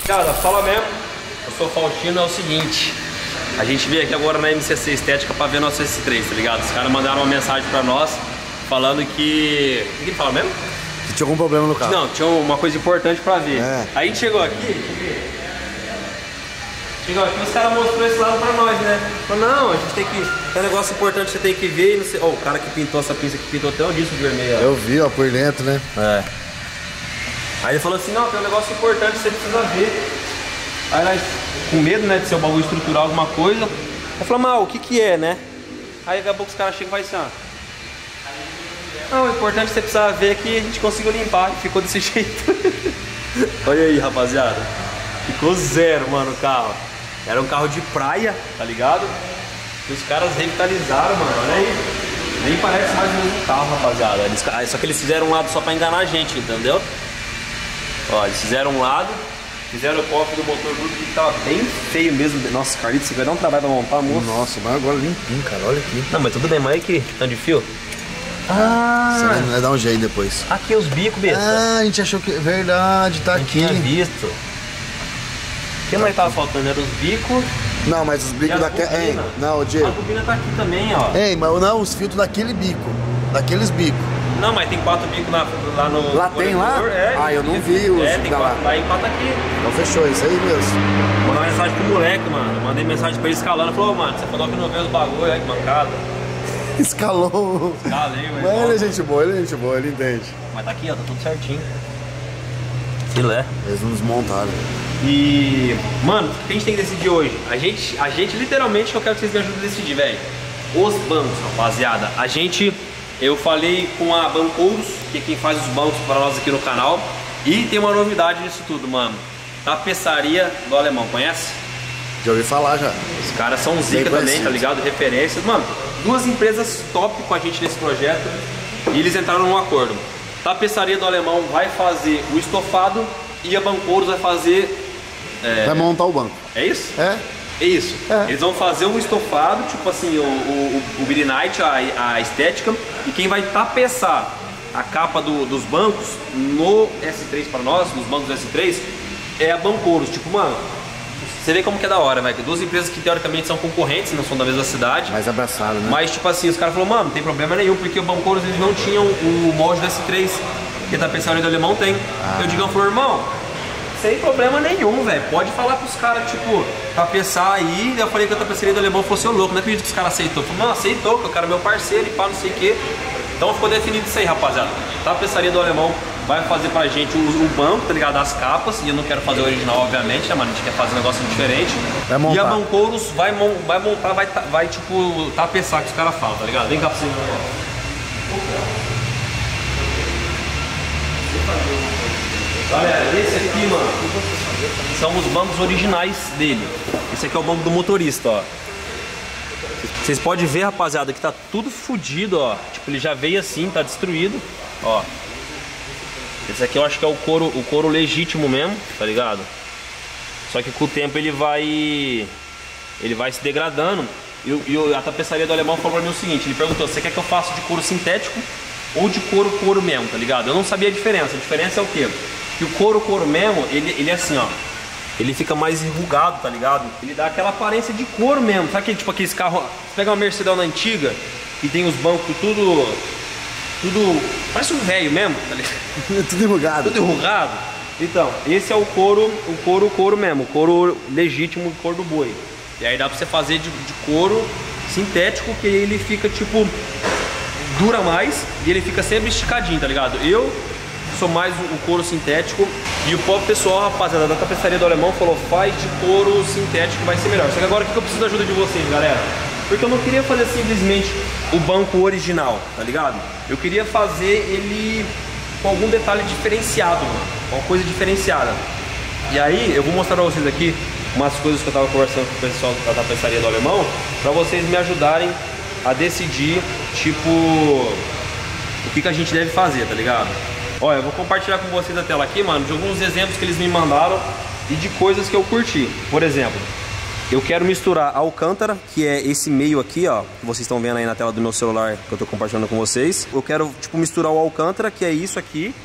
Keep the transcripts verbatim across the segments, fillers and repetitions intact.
Cara, fala mesmo. Eu sou o Faustino, é o seguinte. A gente veio aqui agora na M C C Estética pra ver nosso S três, tá ligado? Os caras mandaram uma mensagem pra nós falando que... O que ele fala mesmo? Que tinha algum problema no carro. Não, tinha uma coisa importante pra ver. É. Aí a gente chegou aqui, chegou aqui, os caras mostrou esse lado pra nós, né? Falou, não, a gente tem que... É um negócio importante, você tem que ver e não sei... Ó, oh, o cara que pintou essa pinça aqui pintou até o disco vermelho, ó. Eu vi, ó, por dentro, né? É. Aí ele falou assim, não, tem um negócio importante que você precisa ver. Aí nós, com medo, né, de ser um bagulho estrutural, alguma coisa, eu falei, mal, o que que é, né? Aí daqui a pouco os caras chegam e vai assim, ó. Não, o importante é que você precisava ver que a gente conseguiu limpar e ficou desse jeito. Olha aí, rapaziada. Ficou zero, mano, o carro. Era um carro de praia, tá ligado? E os caras revitalizaram, mano, olha aí. Nem parece mais um carro, rapaziada. Eles, só que eles fizeram um lado só pra enganar a gente, entendeu? Ó, eles fizeram um lado, fizeram o cofre do motor bruto que tava bem feio mesmo. Nossa, Carlito, você vai dar um trabalho pra montar, moço. Nossa, mas agora limpinho, cara, olha aqui. Não, mas tudo bem, mas aqui, tanto de fio. Ah! Você vai, vai dar um jeito depois. Aqui os bicos, besta. Ah, a gente achou que... Verdade, tá aqui. Não tinha visto. O que mais tava faltando? Eram os bicos. Não, mas os bicos daquele... Não, Diego. A bobina tá aqui também, ó. Ei, mas não, os filtros daquele bico. Daqueles bicos. Não, mas tem quatro bicos na, lá no... Lá tem lá? É, ah, eu não vi os... É, tem quatro lá e quatro aqui. Então fechou, isso aí mesmo. Mandei uma mensagem pro moleque, mano. Mandei mensagem pra ele escalando. Falou, oh, mano, você falou que não vê os bagulho, aí que mancada. Escalou. Escalei, velho. Mas ele é gente boa, ele é gente boa, ele entende. Mas tá aqui, ó, tá tudo certinho. Filé. Eles não desmontaram. E, mano, o que a gente tem que decidir hoje? A gente, a gente literalmente, eu quero que vocês me ajudem a decidir, velho. Os bancos, rapaziada. A gente, eu falei com a Bancouros, que é quem faz os bancos para nós aqui no canal. E tem uma novidade nisso tudo, mano. Tapeçaria do Alemão, conhece? Já ouvi falar já. Os caras são zica também, tá ligado? Referências. Mano, duas empresas top com a gente nesse projeto. E eles entraram num acordo. Tapeçaria do Alemão vai fazer o estofado e a Bancouros vai fazer... É... Vai montar o banco. É isso? É. É isso. É. Eles vão fazer um estofado, tipo assim, o, o, o Billy Knight, a, a estética. E quem vai tapeçar a capa do, dos bancos no S três para nós, nos bancos do S três, é a Bancouros. Tipo, mano, você vê como que é da hora, velho. Duas empresas que teoricamente são concorrentes, não são da mesma cidade. Mais abraçado, né? Mas tipo assim, os caras falaram, mano, não tem problema nenhum, porque o Bancouros eles não tinham o molde do S três, que a tapeçaria do Alemão tem. Ah. Eu digo, falou, irmão, sem problema nenhum, velho. Pode falar pros caras, tipo, tapeçar aí. Eu falei que a tapeçaria do Alemão fosse o louco. Não acredito que os caras aceitou. Falei, não, aceitou, que o cara é meu parceiro e pá, não sei o quê. Então ficou definido isso aí, rapaziada. Tapeçaria do Alemão vai fazer pra gente o, o banco, tá ligado? As capas. E eu não quero fazer o original, obviamente, né, mano? A gente quer fazer um negócio diferente. Vai montar. E a Bancouros vai, vai montar, vai, vai, tipo, tapeçar, que os caras falam, tá ligado? Vem cá pra você. Galera, esse aqui, mano, são os bancos originais dele. Esse aqui é o banco do motorista, ó. Vocês podem ver, rapaziada, que tá tudo fodido, ó. Tipo, ele já veio assim, tá destruído, ó. Esse aqui eu acho que é o couro, o couro legítimo mesmo, tá ligado? Só que com o tempo ele vai... Ele vai se degradando. E, e a tapeçaria do Alemão falou pra mim o seguinte, ele perguntou, você quer que eu faça de couro sintético ou de couro couro mesmo, tá ligado? Eu não sabia a diferença. A diferença é o quê? Que o couro couro mesmo, ele, ele é assim, ó. Ele fica mais enrugado, tá ligado? Ele dá aquela aparência de couro mesmo. Sabe aquele, tipo aqueles carros... Você pega uma Mercedes na antiga e tem os bancos tudo... Tudo... Parece um velho mesmo, tá ligado? Tudo enrugado. Tudo enrugado. Então, esse é o couro, o couro couro mesmo. O couro legítimo, couro do boi. E aí dá pra você fazer de, de couro sintético, que ele fica, tipo... Dura mais e ele fica sempre esticadinho, tá ligado? Eu... sou mais o couro sintético. E o próprio pessoal, rapaziada, da tapeçaria do Alemão falou, faz de couro sintético, vai ser melhor. Só que agora o que eu preciso da ajuda de vocês, galera? Porque eu não queria fazer simplesmente o banco original, tá ligado? Eu queria fazer ele com algum detalhe diferenciado, mano. Uma coisa diferenciada. E aí, eu vou mostrar pra vocês aqui umas coisas que eu tava conversando com o pessoal da tapeçaria do Alemão, pra vocês me ajudarem a decidir, tipo, o que que a gente deve fazer, tá ligado? Olha, eu vou compartilhar com vocês a tela aqui, mano, de alguns exemplos que eles me mandaram e de coisas que eu curti. Por exemplo, eu quero misturar a alcântara, que é esse meio aqui, ó, que vocês estão vendo aí na tela do meu celular, que eu tô compartilhando com vocês. Eu quero, tipo, misturar o alcântara, que é isso aqui,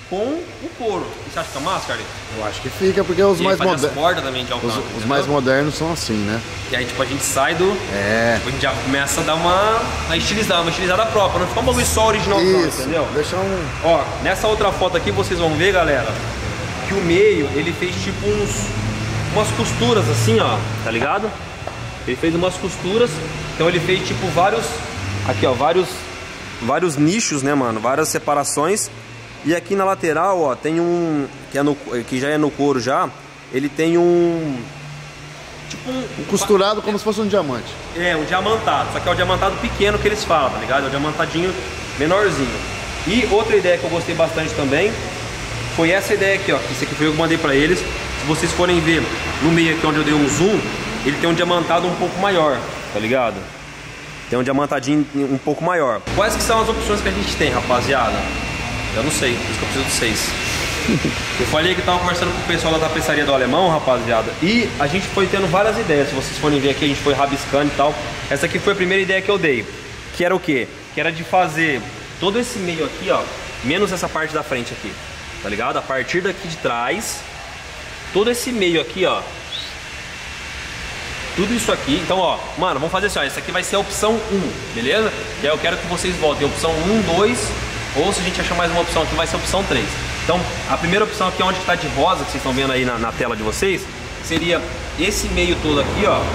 com o couro. E você acha que fica massa, Carlinhos? Eu acho que fica, porque os e mais modernos. Os, os mais modernos são assim, né? E aí, tipo, a gente sai do. É. Tipo, a gente já começa a dar uma. a estilizar, uma estilizada própria. Não fica um bagulho só original, Isso, entendeu? Deixar um. Ó, nessa outra foto aqui vocês vão ver, galera, que o meio ele fez tipo uns. umas costuras assim, ó, tá ligado? Ele fez umas costuras. Então ele fez tipo vários. Aqui, ó, vários. Vários nichos, né, mano? Várias separações. E aqui na lateral, ó, tem um que, é no, que já é no couro já. Ele tem um tipo um, um costurado como se fosse um diamante. É, um diamantado. Só que é o diamantado pequeno que eles falam, tá ligado? É o diamantadinho menorzinho. E outra ideia que eu gostei bastante também foi essa ideia aqui, ó. Que esse aqui foi eu que mandei pra eles. Se vocês forem ver no meio aqui onde eu dei um zoom, ele tem um diamantado um pouco maior, tá ligado? Tem um diamantadinho um pouco maior. Quais que são as opções que a gente tem, rapaziada? Eu não sei, por isso que eu preciso de vocês. Eu falei que eu tava conversando com o pessoal da tapeçaria do Alemão, rapaziada. E a gente foi tendo várias ideias. Se vocês forem ver aqui, a gente foi rabiscando e tal. Essa aqui foi a primeira ideia que eu dei. Que era o quê? Que era de fazer todo esse meio aqui, ó, menos essa parte da frente aqui, tá ligado? A partir daqui de trás, todo esse meio aqui, ó, tudo isso aqui. Então, ó, mano, vamos fazer assim, ó. Essa aqui vai ser a opção um, beleza? E aí eu quero que vocês voltem a opção um, dois, ou se a gente achar mais uma opção aqui, vai ser a opção três. Então, a primeira opção aqui, onde está de rosa, que vocês estão vendo aí na, na tela de vocês, seria esse meio todo aqui, ó.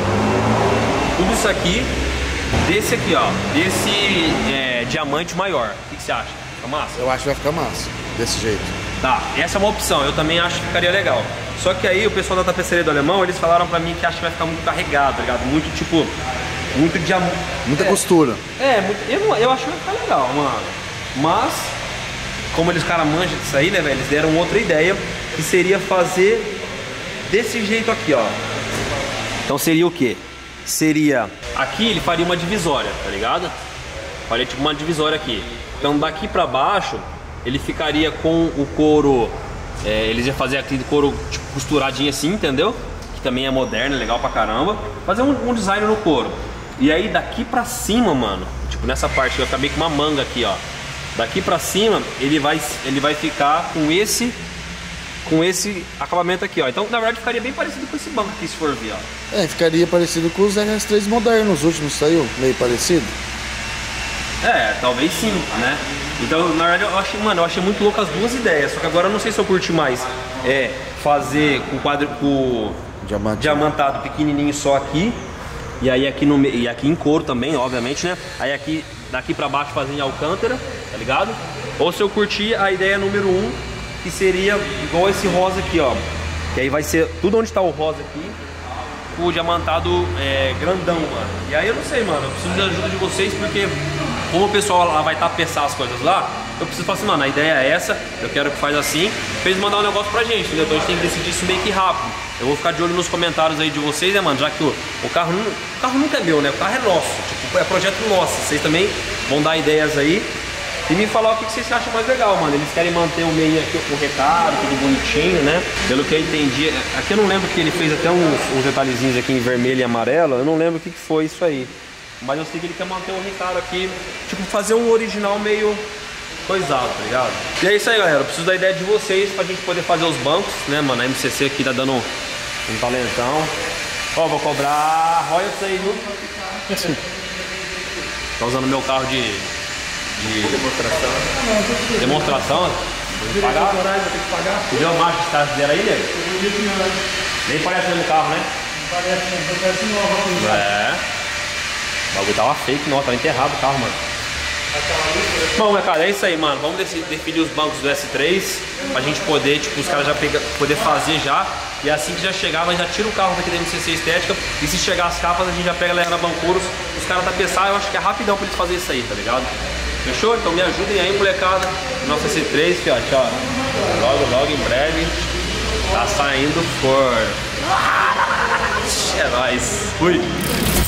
Tudo isso aqui, desse aqui, ó, desse é, diamante maior. O que, que você acha? Fica massa? Eu acho que vai ficar massa, desse jeito. Tá, essa é uma opção, eu também acho que ficaria legal. Só que aí o pessoal da tapeçaria do Alemão, eles falaram pra mim que acha que vai ficar muito carregado, tá ligado? Muito tipo, muito diamante. Muita é, costura. É, muito, eu, não, eu acho que vai ficar legal, mano. Mas, como eles caras manjam disso aí, né, velho? Eles deram outra ideia, que seria fazer desse jeito aqui, ó. Então seria o quê? Seria, aqui ele faria uma divisória, tá ligado? Faria tipo uma divisória aqui. Então daqui pra baixo, ele ficaria com o couro, é, eles iam fazer aquele couro tipo costuradinho assim, entendeu? Que também é moderno, é legal pra caramba. Fazer um, um design no couro. E aí daqui pra cima, mano, tipo nessa parte, eu acabei com uma manga aqui, ó. Daqui pra cima, ele vai, ele vai ficar com esse, com esse acabamento aqui, ó. Então, na verdade, ficaria bem parecido com esse banco aqui, se for ver, ó. É, ficaria parecido com os R S três modernos, os últimos saiu, meio parecido. É, talvez sim, né? Então, na verdade, eu achei, mano, eu achei muito louco as duas ideias. Só que agora eu não sei se eu curti mais é fazer com quadro com Diamante. diamantado pequenininho só aqui. E aí aqui no e aqui em couro também, obviamente, né? Aí aqui daqui pra baixo fazer em alcântara, tá ligado? Ou se eu curtir a ideia número um, que seria igual esse rosa aqui, ó. Que aí vai ser tudo onde tá o rosa aqui, o diamantado é, grandão, mano. E aí eu não sei, mano, eu preciso da ajuda de vocês, porque como o pessoal lá vai tapeçar as coisas lá, eu preciso falar assim, mano, a ideia é essa, eu quero que faz assim, pra eles mandar um negócio pra gente, entendeu? Então a gente tem que decidir isso meio que rápido. Eu vou ficar de olho nos comentários aí de vocês, né, mano? Já que o, o carro não, o carro nunca é meu, né? O carro é nosso, tipo, é projeto nosso. Vocês também vão dar ideias aí e me falar o que vocês acham mais legal, mano. Eles querem manter o meio aqui com o retalho, tudo bonitinho, né? Pelo que eu entendi, aqui eu não lembro que ele fez até uns, uns detalhezinhos aqui em vermelho e amarelo, eu não lembro o que que foi isso aí. Mas eu sei que ele quer manter o retalho aqui, tipo, fazer um original meio coisado, tá ligado? E é isso aí, galera. Eu preciso da ideia de vocês pra gente poder fazer os bancos, né, mano? A M C C aqui tá dando um, um talentão. Ó, vou cobrar royalties aí, viu? Tá usando meu carro de, de demonstração. Demonstração? Tem que pagar? Tu viu a marcha de estágio dela aí, nego? Nem parece o mesmo carro, né? Não parece, não parece novo. É. O bagulho tava fake, não, tava enterrado o carro, mano. Bom, meu cara, é isso aí, mano. Vamos definir os bancos do S três pra gente poder, tipo, os caras já pegar, poder fazer já. E assim que já chegar, nós já tira o carro daqui da M C C Estética. E se chegar as capas, a gente já pega ela na Bancuros. Os caras tapeçar, eu acho que é rapidão pra eles fazerem isso aí, tá ligado? Fechou? Então me ajudem aí, molecada. Nosso S três, fiote, ó. Logo, logo, em breve, tá saindo forno. É nóis. Fui.